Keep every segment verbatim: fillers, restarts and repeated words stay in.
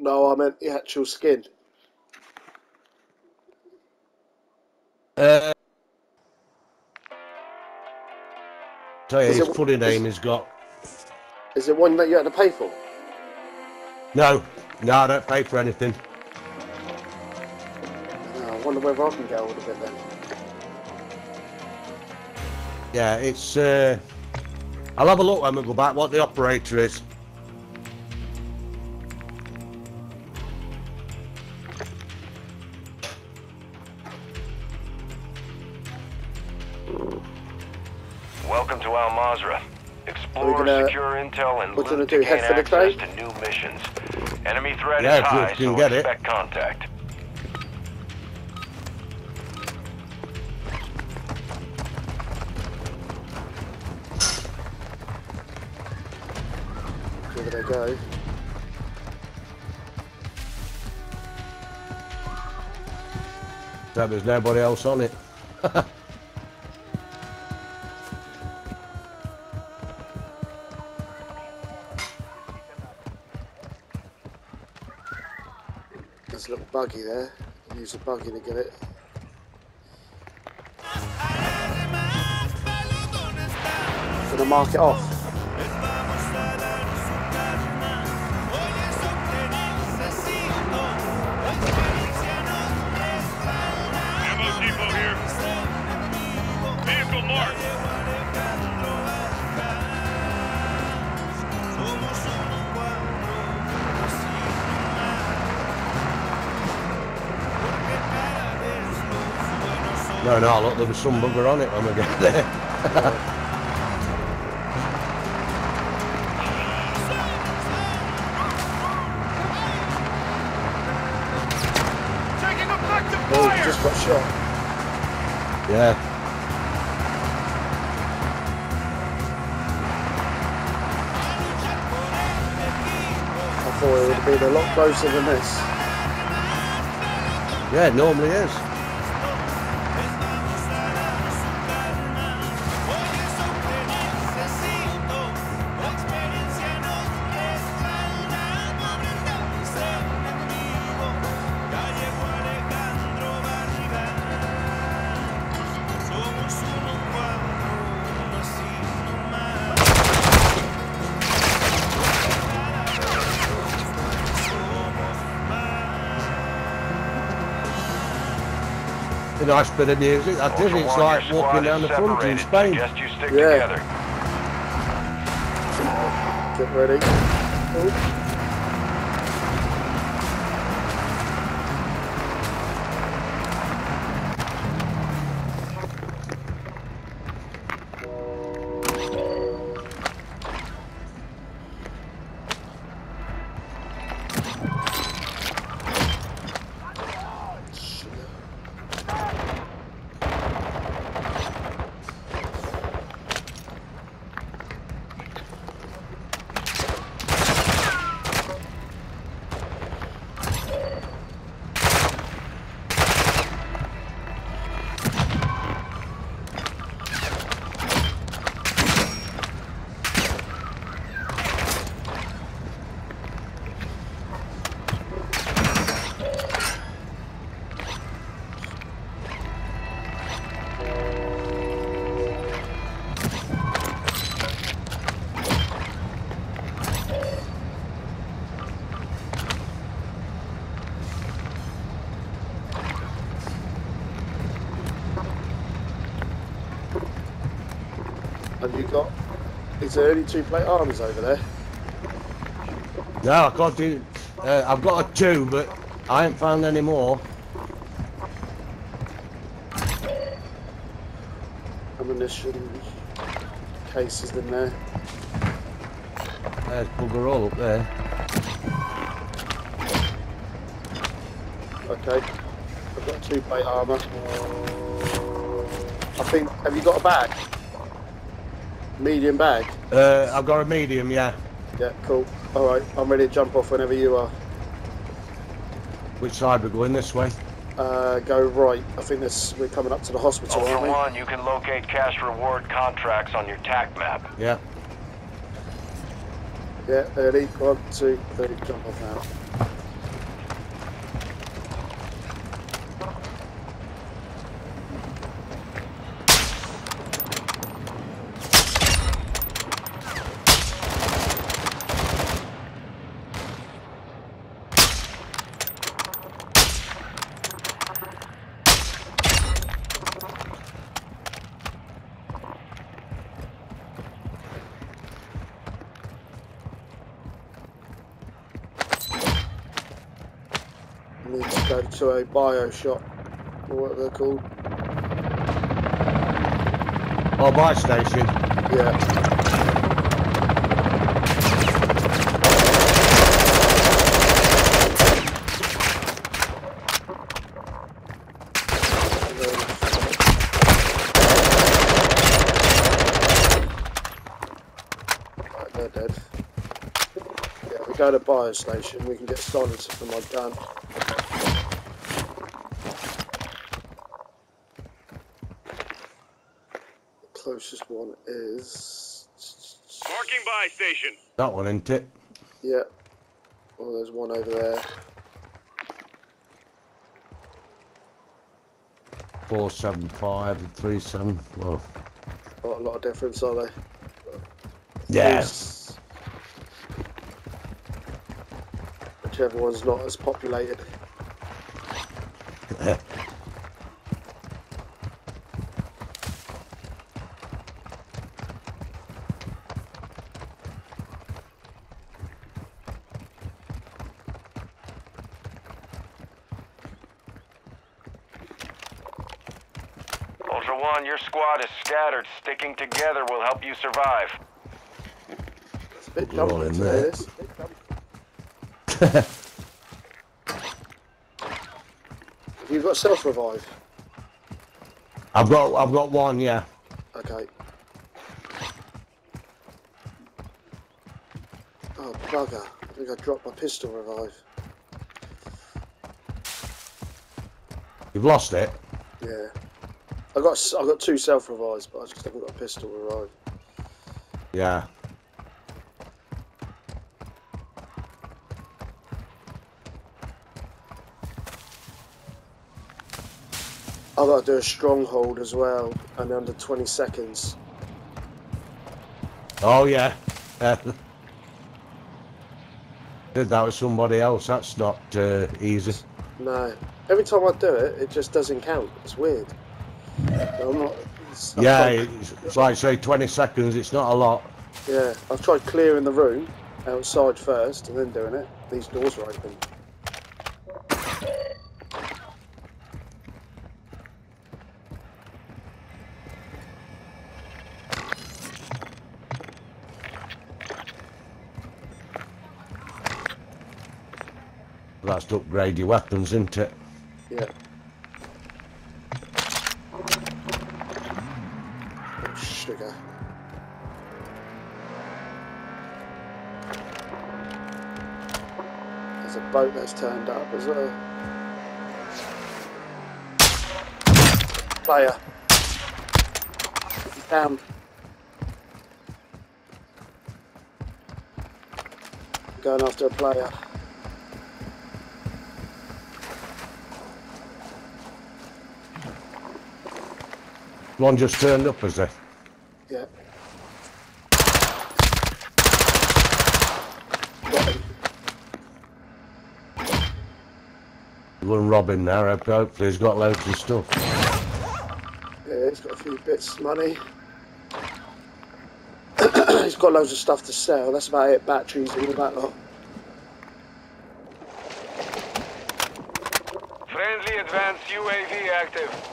No, I meant the actual skin. Uh, tell you, Is his it- funny name is- he's got. Is it one that you had to pay for? No, no, I don't pay for anything. No, I wonder whether I can get hold of it then. Yeah, it's. Uh, I'll have a look when we go back what the operator is. Welcome to Al Mazrah. Explore, gonna- secure intel, and what you loot gonna to do, head gain for the access train? to new missions. Enemy threat Yeah, is if you high, can so get it. expect contact. Give it a go. Except there's nobody else on it. There's a little buggy there. Use a buggy to get it. Gonna mark it off. Ammo depot here. Vehicle marked. No, no, look, there'll be some bugger on it when we get there. Taking effective Oh, fire. just got shot. Yeah. I thought it would have been a lot closer than this. Yeah, it normally is. A nice bit of music. That is. Ultra It's One, like your walking squad down is the front in separated. Spain. Suggest you stick Yeah. together. Get ready. Oh. Have you got? Is there only two plate arms over there? No, I can't do. Uh, I've got a two, but I ain't found any more. Ammunition cases in there. There's bugger all up there. Okay. I've got two plate armour. I think. Have you got a bag? Medium bag. Uh, I've got a medium, yeah. Yeah, cool. All right, I'm ready to jump off whenever you are. Which side we're going? This way? Uh, go right. I think this. We're coming up to the hospital, Ultra aren't we? One, you can locate cash reward contracts on your T A C map. Yeah. Yeah, ready. One, two, three. Jump off now. We need to go to a bio shop, or what they're called. Oh, buy station. Yeah. Right, they're dead. Yeah, we go to bio station, we can get silencer for my gun. The closest one is... Marking buy station. That one, isn't it? Yeah. Oh, there's one over there. Four seven five and three seven. Well, Not a lot of difference, are they? yes. Whichever one's not as populated. Ultra One, your squad is scattered. Sticking together will help you survive. It's a bit We're all jumpy in today, there. this. Have you got self-revive? I've got, I've got one. Yeah. Okay. Oh, bugger. I think I dropped my pistol revive. You've lost it. Yeah. I got s- I got two self-revives, but I just haven't got a pistol revive. Yeah. I've got to do a stronghold as well, and under twenty seconds. Oh yeah. Uh, did that with somebody else. That's not uh, easy. No. Every time I do it, it just doesn't count. It's weird. I'm not... It's, I've Yeah, tried- it's, it's like say twenty seconds. It's not a lot. yeah. I've tried clearing the room outside first, and then doing it. These doors are open. That's to upgrade your weapons, isn't it? Yeah. Oh, sugar. There's a boat that's turned up as well. Player. He's down. Going after a player. One just turned up, is there? Yeah. Got him. One robbing there. Hopefully he's got loads of stuff. Yeah, he's got a few bits of money. He's got loads of stuff to sell. That's about it. Batteries and all that lot. Friendly advanced U A V active.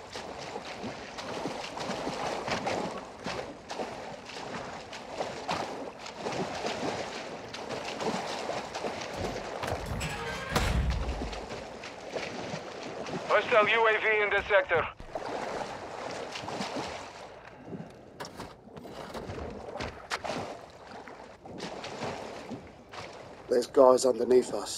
Hostile U A V in this sector. There's guys underneath us.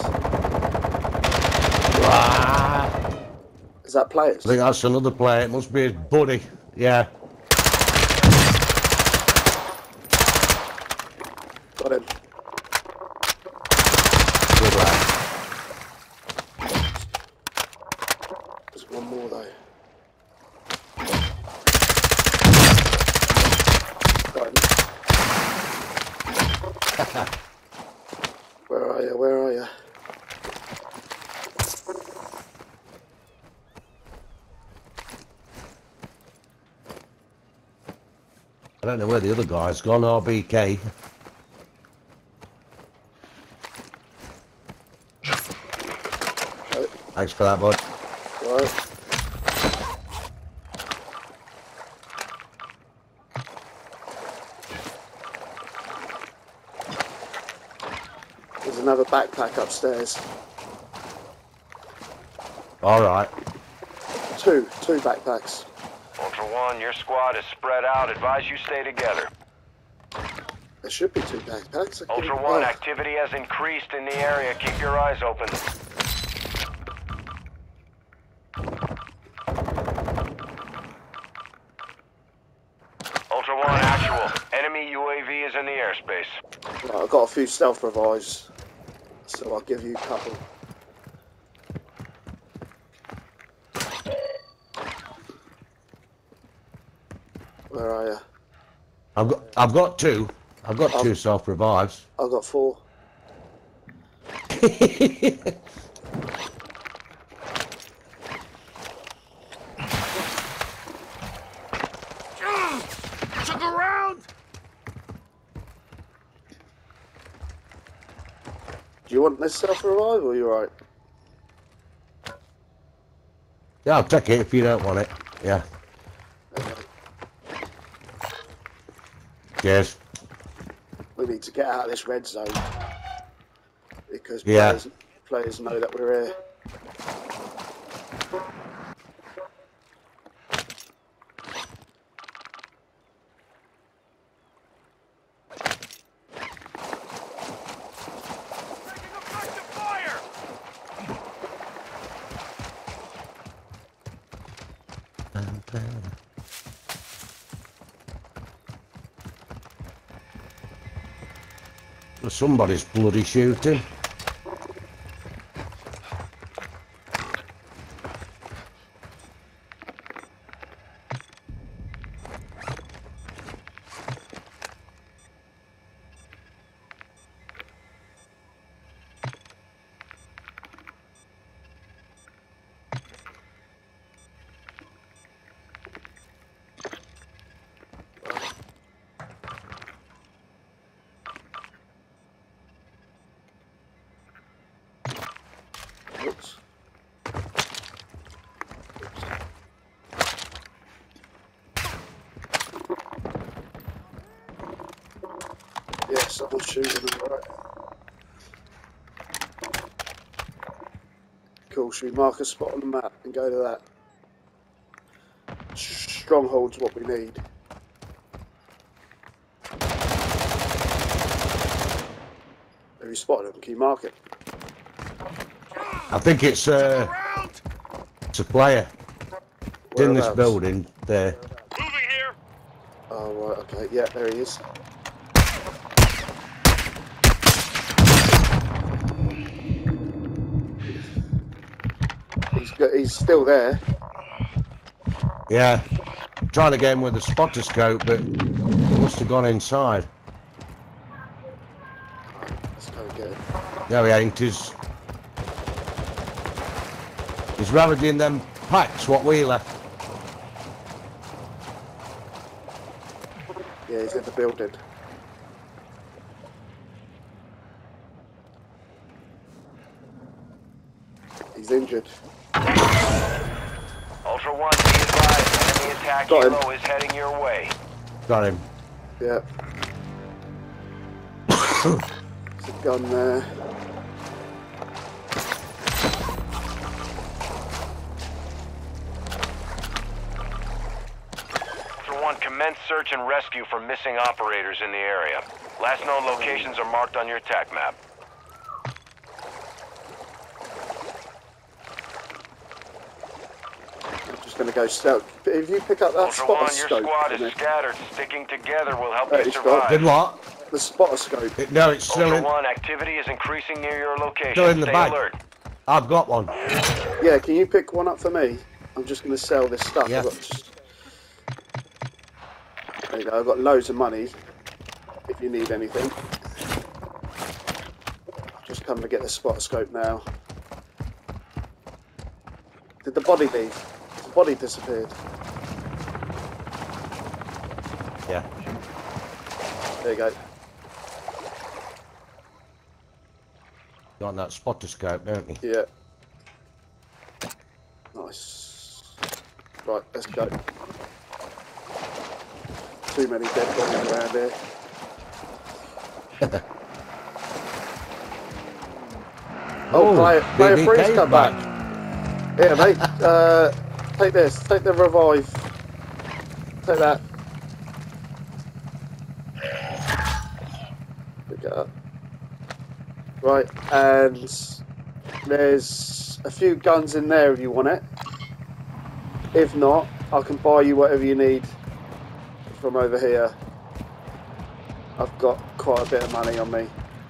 Ah, Is that players? I think that's another player. It must be his buddy. Yeah. Got him. Good lad. There's one more though. Got him. Where are you? Where are you? I don't know where the other guy's gone. R B K. Uh, Thanks for that, bud. Right. There's another backpack upstairs. All right. Two, two backpacks. Ultra One, your squad is spread out. Advise you stay together. There should be two backpacks. I Ultra couldn't- One, oh, activity has increased in the area. Keep your eyes open. Ultra One, actual. Enemy U A V is in the airspace. right, I've got a few stealth revives, so I'll give you a couple. Where are you? I've got I've got two. I've got two self revives. I've got four. Look around! Do you want this self revive or you alright? Yeah, I'll take it if you don't want it. Yeah. Okay. Cheers. We need to get out of this red zone because Yeah. players, players know that we're here. Somebody's bloody shooting. Oops. Yeah, someone's shooting them, right. Cool, should we mark a spot on the map and go to that? Stronghold's what we need. Have you spotted them? Can you mark it? I think it's uh, it's a player. It's in this Whereabouts? building there. Moving here! Oh, right, okay. Yeah, there he is. He's, got, he's still there. Yeah. Trying to get him with a spotter scope, but he must have gone inside. Let's go get him. No, he ain't. He's, he's ravaging them packs what we left. Yeah, he's in the building. He's injured. Ultra One, be advised. Enemy attack Got him. helo is heading your way. Got him. Yeah. There's a gun there. Ultra One, commence search and rescue for missing operators in the area. Last known locations are marked on your attack map. I'm just going to go stealth. But if you pick up that Ultra spotter One, your scope, squad for is me, scattered. Sticking together will help Hey, you it's got- survive. Did what? the spotter scope. It, no, it's still Ultra in. One, activity is increasing near your location. Still in the Stay bag. alert. I've got one. Yeah, can you pick one up for me? I'm just going to sell this stuff. Yeah. I've got just... There you go. I've got loads of money. If you need anything, just come to get the spotter scope now. Did the body leave? The body disappeared. Yeah. There you go. Got that spotter scope, don't you? Yeah. Right, let's go. Too many dead bodies around here. Oh, player, player B B three's K's come back. Here, mate. Uh, take this. Take the revive. Take that. Pick it up. Right, and there's a few guns in there if you want it. If not, I can buy you whatever you need from over here. I've got quite a bit of money on me.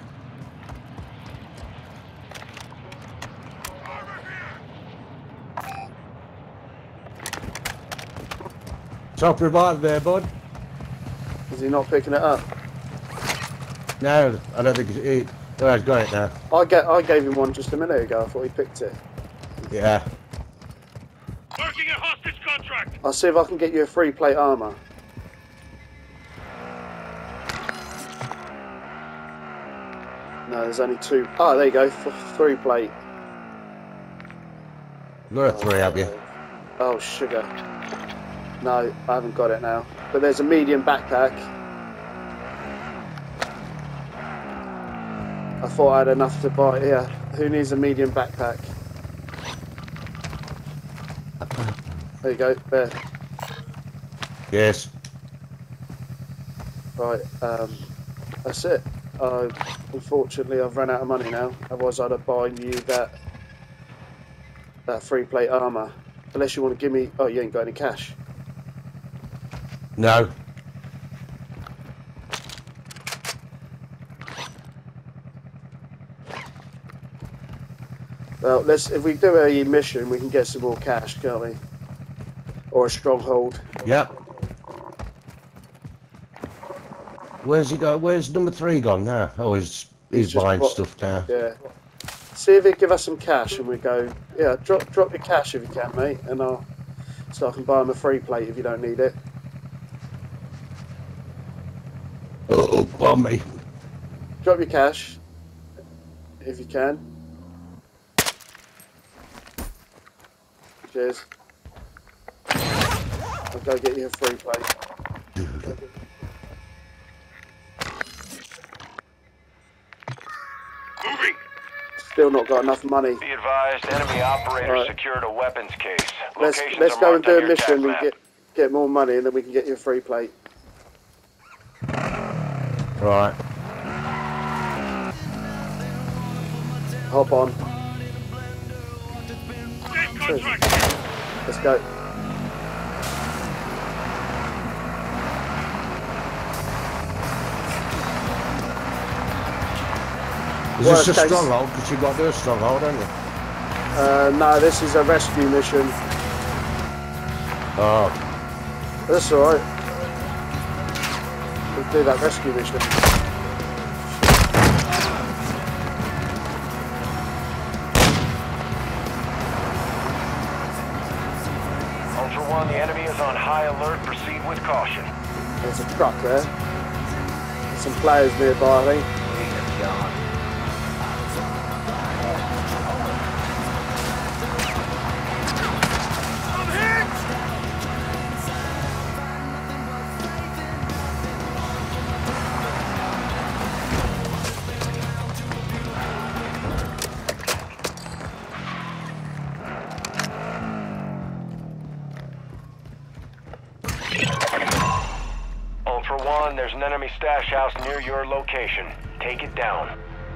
Top revive there, bud. Is he not picking it up? No, I don't think he... Oh, he's got it now. I get. I gave him one just a minute ago. I thought he picked it. Yeah. Marking a hostage contract. I'll see if I can get you a free plate armor. No, there's only two. Oh, there you go. F three plate. You're a three, have you? Oh, sugar. No, I haven't got it now. But there's a medium backpack. I thought I had enough to buy. Yeah, who needs a medium backpack? There you go. There. Yes. Right. Um, that's it. Uh, unfortunately, I've run out of money now. Otherwise, I'd have bought you that that free plate armor. Unless you want to give me. Oh, you ain't got any cash. No. Well, let's. If we do a mission, we can get some more cash, can't we? Or a stronghold. Yep. Where's he go? Where's number three gone now? Oh, he's he's, He's just buying bought- stuff now. Yeah. See if they give us some cash, and we go. Yeah, drop drop your cash if you can, mate, and I'll. So I can buy them a free plate if you don't need it. Oh, bomb me. Drop your cash if you can. Cheers. I'll go get you a free plate. Moving. Still not got enough money. Be advised, enemy operators Right. secured a weapons case. Let's Locations let's are go and marked on do a your mission attack and map. get get more money, and then we can get you a free plate. Right. Hop on. Dead contract. Let's go. Is Worst this a case- stronghold? Because you've got to do a stronghold, haven't you? Uh, no, this is a rescue mission. Oh. That's alright. We'll do that rescue mission. Ultra One, the enemy is on high alert. Proceed with caution. There's a truck there. There's some players nearby, I think. I'm hit. Ultra One, there's an enemy stash house near your location. Take it down.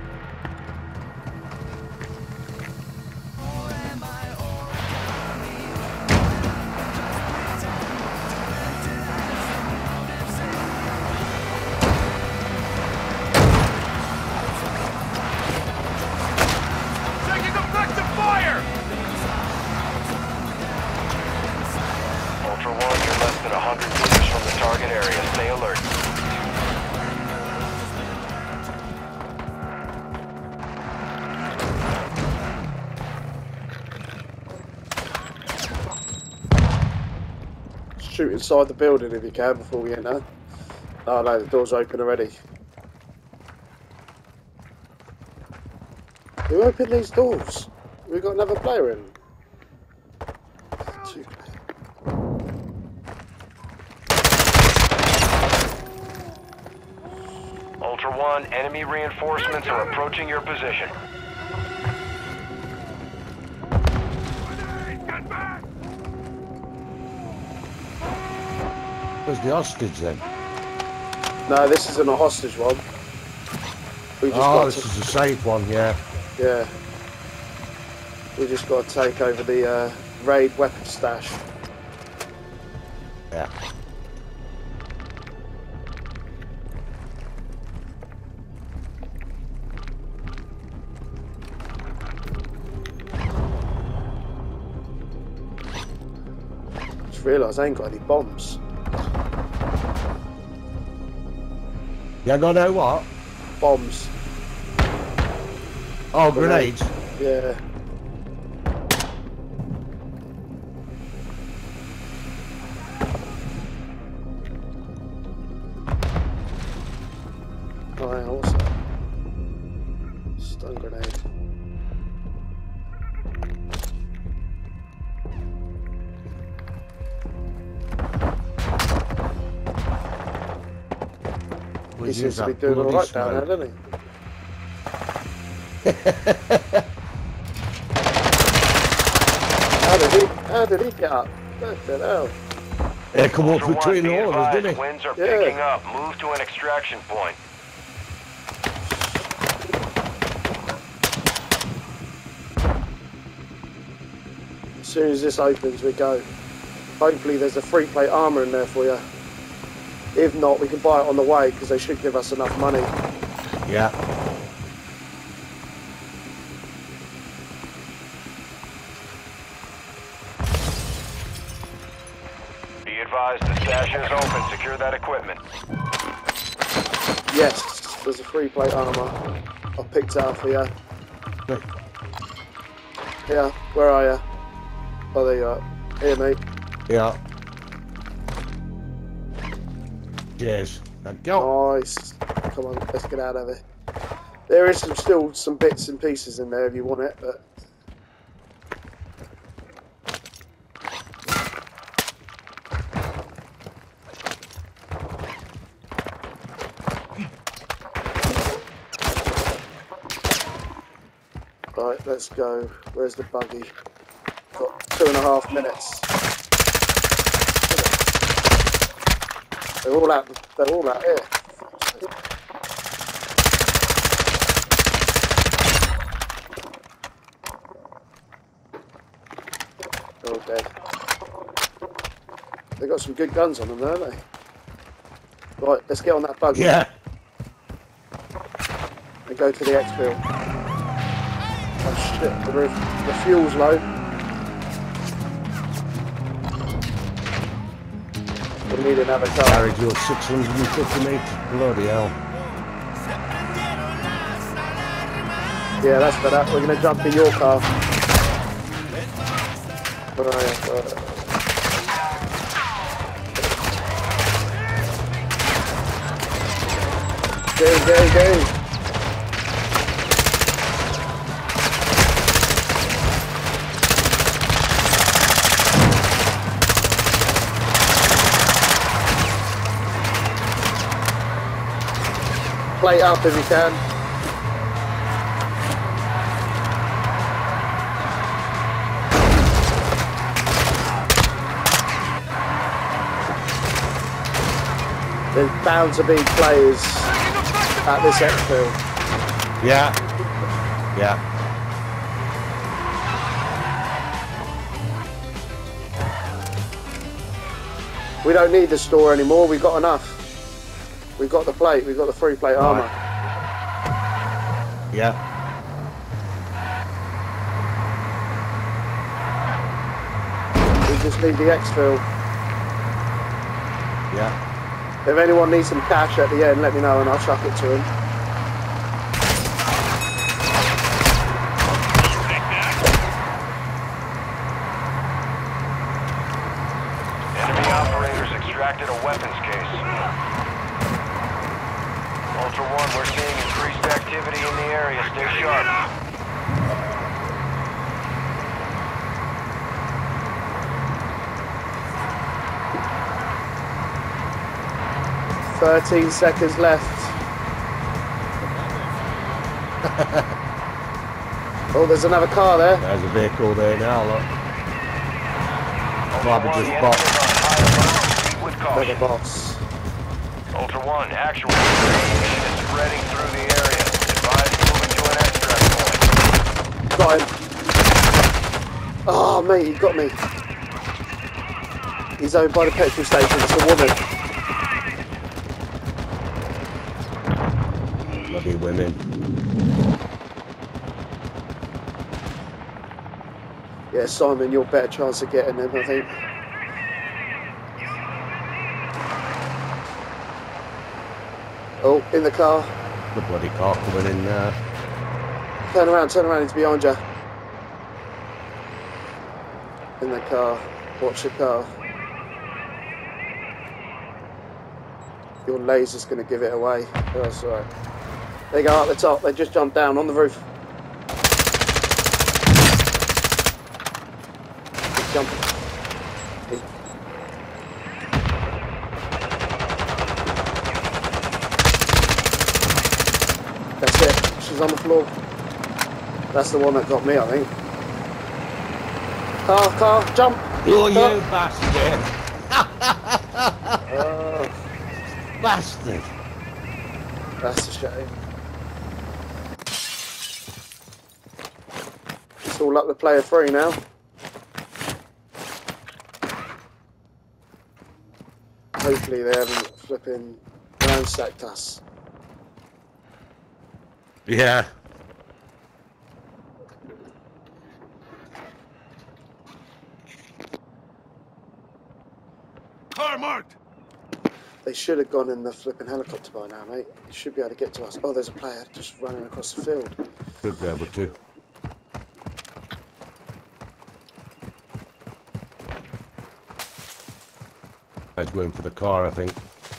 Taking effective fire. Ultra One, you're less than one hundred meters from the target area. Stay alert. Shoot inside the building if you can before we enter. Oh no, the door's open already. Who opened these doors? We've got another player in. Two players. One, enemy reinforcements are approaching your position. Get back! Where's the hostage then? No, this isn't a hostage one. We just Oh, got this to, is a safe one, yeah. yeah. We just got to take over the uh, raid weapon stash. Yeah. Just realised I ain't got any bombs. You ain't got no what? Bombs. Oh, grenades. Yeah. Oh, hang on, what's that? Stun grenade. He Which seems is to be that doing bloody alright down there, smoke. doesn't he? How did he? How did he get up? What the hell? Yeah, come up Ultra One, between be all of us, advised, didn't he? winds are Yeah. picking up. Move to an extraction point. As soon as this opens, we go. Hopefully there's a free plate armour in there for you. If not, we can buy it on the way because they should give us enough money. Yeah. Be advised, the stash is open. Secure that equipment. Yes, there's a free plate armour. I picked it up for you. Here, where are you? Oh, there you are. Here, mate. Yeah. Cheers. Now go. Nice. Come on, let's get out of here. There is some, still some bits and pieces in there if you want it, but right, let's go. Where's the buggy? Got two and a half minutes. They're all out. They're all out here. They're all dead. They got some good guns on them, don't they? Right, let's get on that buggy Yeah. and go to the exfil. Oh shit! The, roof, the fuel's low. We need another car. Carried your six hundred fifty metres. Bloody hell. Yeah, that's better. We're gonna jump in your car. Where are you? Where are you? Go, go, go! Plate up if you can. There's bound to be players at this exfil. Yeah. Yeah. We don't need the store anymore, we've got enough. We've got the plate, we've got the free plate armour. Yeah. We just need the exfil. Yeah. If anyone needs some cash at the end, let me know and I'll chuck it to him. Enemy operators extracted a weapons case. Ultra One, we're seeing increased activity in the area. Stay sharp. Thirteen seconds left. Oh, there's another car there. There's a vehicle there now, look. Ultra Probably One, just the bought. enemies are on high alert. Proceed with Another caution. boss. Ultra One, actual radiation is spreading through the area. Advise moving to an extract point. Got him. Oh, mate, he got me. He's over by the petrol station. It's a woman. Bloody women. Yeah, Simon, you're a better chance of getting them, I think. Oh, in the car. The bloody car coming in there. Turn around, turn around, he's behind you. In the car. Watch the car. Your laser's going to give it away. Oh, that's all right. They go up the top. They just jumped down on the roof. Just jumping. In. That's it. She's on the floor. That's the one that got me, I think. Car, car, jump! Oh, you Car. bastard! Oh, Bastard! that's a shame. It's all up to player three now. Hopefully they haven't flipping ransacked us. Yeah. Car marked. They should have gone in the flipping helicopter by now, mate. You should be able to get to us. Oh, there's a player just running across the field. Should be able to. He's going for the car, I think.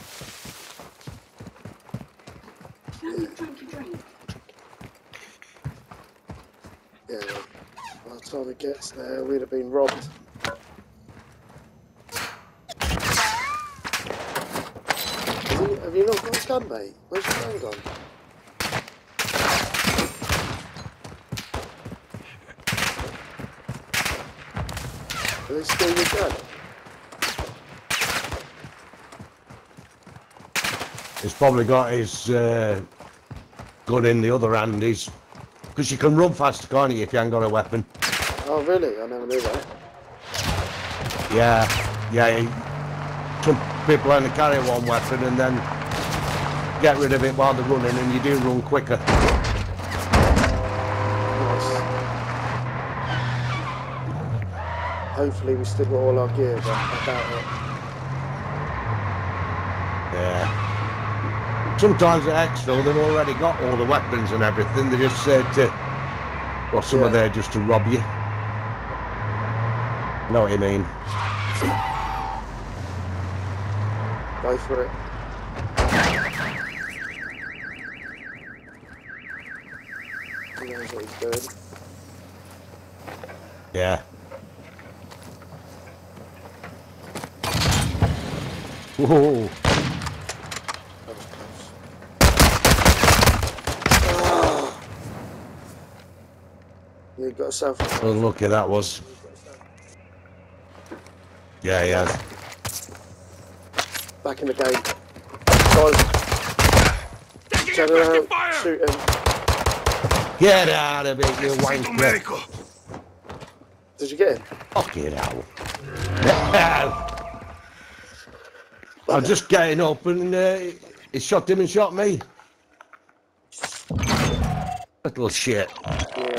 Yeah, by the time it gets there, we'd have been robbed. Have you, have you not got a gun, mate? Where's your gun gone? Are they steal your gun? He's probably got his uh, gun in the other hand. He's because you can run fast, can't you, if you haven't got a weapon? Oh, really? I never knew that. Yeah, yeah. He, some people only carry one weapon and then get rid of it while they're running, and you do run quicker. Nice. Hopefully we still got all our gear, but I doubt it. Yeah. Sometimes at Exfil they've already got all the weapons and everything. They just said to, well, some Yeah. are there just to rob you. Know what you mean? Go for it. He knows what he's doing. Yeah. Whoa. That was close. Ah. You got yourself Unlucky that was. Yeah, he has. back in the game. Guys, Taking turn effective around, fire. shoot him. Get out of it, you wanker. Medical. Did you get him? Fuck it out. I'm just getting up and uh, he shot him and shot me. Little shit. Yeah.